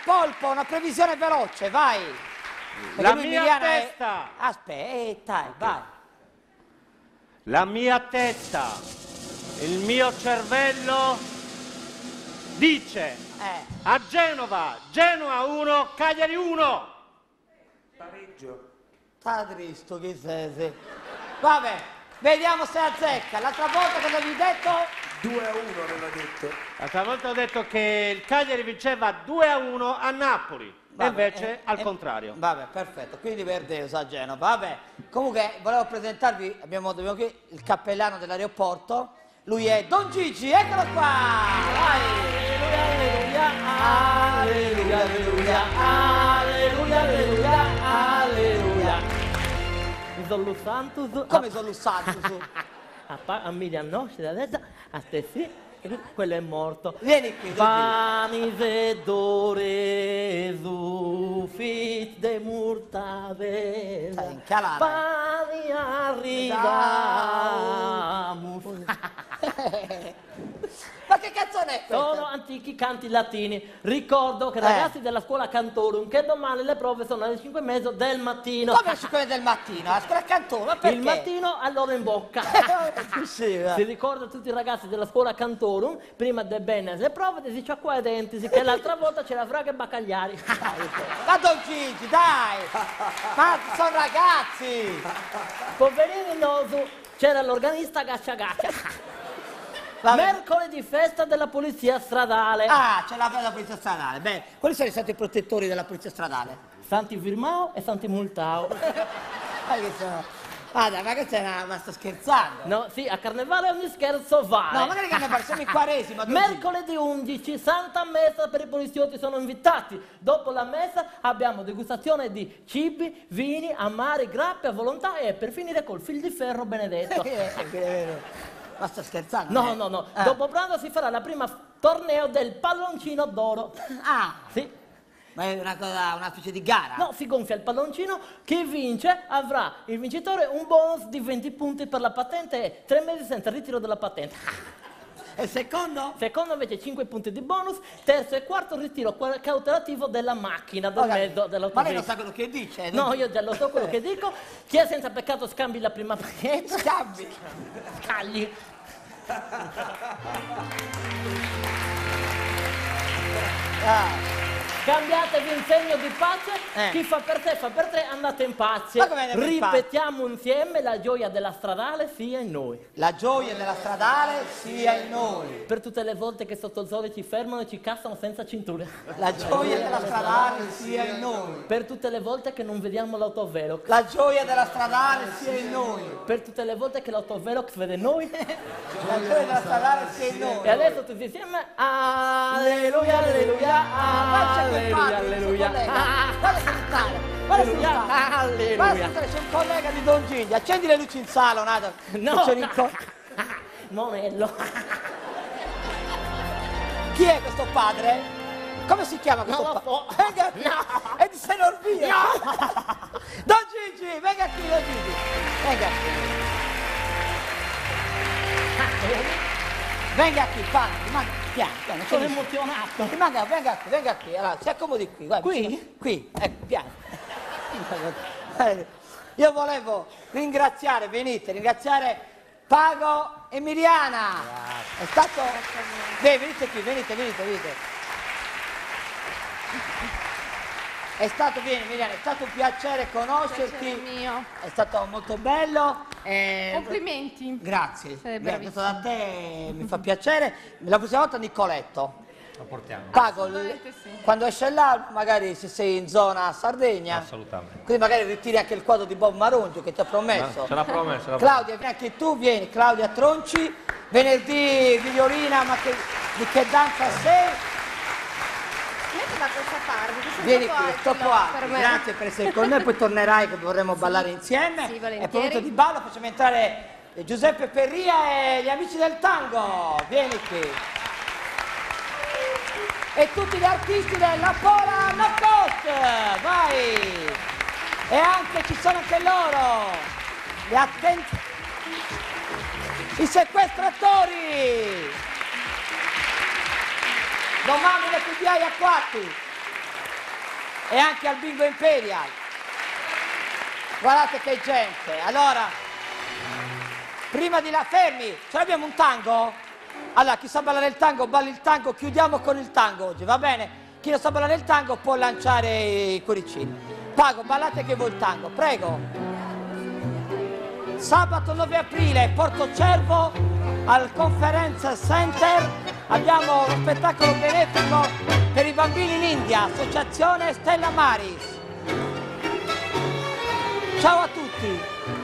Polpo, una previsione veloce, vai. La mia testa. Aspetta, vai. La mia testa, il mio cervello dice a Genova, Genoa 1, Cagliari 1. Pareggio. Sta tristo che sei. Vabbè, vediamo se azzecca. L'altra volta cosa avevi detto? 2-1 aveva detto. L'altra volta ho detto che il Cagliari vinceva 2-1 a Napoli. Vabbè, e invece al contrario. Vabbè, perfetto, quindi Verdeus a Genova. Vabbè, comunque volevo presentarvi, abbiamo qui il cappellano dell'aeroporto. Lui è Don Gigi, eccolo qua! Vai! Alleluia, alleluia, alleluia, alleluia, alleluia. Mi sono lussanto su... Come sono lussato su? A medianotte, da destra, a te sì. Quello è morto. Vieni qui. Pamise d'ore su fit de murtavera. Pani arrivamus. Ma che canzone è questa? Sono antichi canti latini. Ricordo che ragazzi della scuola Cantorum che domani le prove sono alle 5:30 del mattino. Come alle 5 del mattino? A scuola Cantorum, ma perché? Il mattino allora in bocca. Si ricorda a tutti i ragazzi della scuola Cantorum, prima del bene le prove, si sciacqua i denti, che l'altra volta c'era Fraga e Baccagliari. Ma Don Gigi, dai! Ma sono ragazzi! Poverini Nosu, c'era l'organista Gaccia Gaccia. Mercoledì festa della polizia stradale. Ah, c'è la polizia stradale. Bene, quali sono stati i protettori della polizia stradale? Santi Firmao e Santi Multao. Ah, dai, ma che sei ma sto scherzando? No, sì, a carnevale ogni scherzo vale. No, magari carnevale, siamo in Quaresima. Mercoledì 11, Santa Messa per i poliziotti sono invitati. Dopo la messa abbiamo degustazione di cibi, vini, amari, grappe a volontà e per finire col fil di ferro benedetto. Ma sto scherzando? No. Dopo pranzo si farà la prima torneo del palloncino d'oro. Ah! Sì. Ma è una specie di gara? No, si gonfia il palloncino, chi vince avrà il vincitore un bonus di 20 punti per la patente e 3 mesi senza ritiro della patente. E il secondo? Secondo invece 5 punti di bonus, terzo e quarto ritiro cautelativo della macchina, del mezzo, dell'autogrill. Ma lei non sa quello che dice? No, io già lo so quello che dico. Chi è senza peccato scambi la prima paglietta. Scambi? Scagli. Cambiatevi in segno di pace, chi fa per te, andate in pace. Ripetiamo insieme: la gioia della stradale sia in noi. La gioia della stradale sia in noi. Per tutte le volte che sotto il sole ci fermano e ci cassano senza cintura. La gioia della stradale sia in noi. Per tutte le volte che non vediamo l'autovelox. La gioia della stradale sia in noi. Per tutte le volte che l'autovelox vede noi. La gioia della stradale sia in noi. E adesso tutti insieme: alleluia, alleluia, alleluia, alleluia. Guarda sentare, alleluia. C'è un collega di Don Gigi, accendi le luci in sala, un attimo. No. Monello. Chi è questo padre? Come si chiama questo padre? Venga qui. No. È di Senorvia. No. Don Gigi, venga qui, Don Gigi. Venga qui. Venga qui, padre. Piano, sono emozionato. Venga qui, allora, si accomodi qui. Guarda, qui, ecco, piano. Io volevo ringraziare Pago e Miriana. È stato... venite qui, venite. È stato, vieni Miriana, è stato un piacere conoscerti. Mio. È stato molto bello. Complimenti. Grazie. Sei Grazie da te, mi fa piacere. La prossima volta Nicoletto. Lo portiamo. Pago, Sì. quando esce là, magari se sei in zona Sardegna. Assolutamente. Quindi magari ritiri anche il quadro di Bob Marungio che ti ha promesso. Ce l'ha promesso. Claudia, vieni anche tu, vieni, Claudia Tronci. Venerdì violina, ma di che danza sei? Metti da questa parte, che sono Vieni troppo qui, alti, troppo no, alto. per me. Grazie per essere con noi, poi tornerai che vorremmo ballare insieme. Sì, È volentieri. pronto di ballo, facciamo entrare Giuseppe Perria e gli amici del tango. Vieni qui. E tutti gli artisti della Pola Knockout, vai! E anche ci sono anche loro, gli attenti, i sequestratori! Domani le PDI a quarti! e anche al Bingo Imperial. Guardate che gente. Allora, prima di là, fermi, ce l'abbiamo un tango? Allora, chi sa ballare il tango, balli il tango, chiudiamo con il tango oggi, va bene? Chi non sa ballare il tango può lanciare i cuoricini. Pago, ballate che voi il tango, prego. Sabato 9 aprile, Porto Cervo, al Conference Center, abbiamo uno spettacolo benefico per i bambini in India, associazione Stella Maris. Ciao a tutti!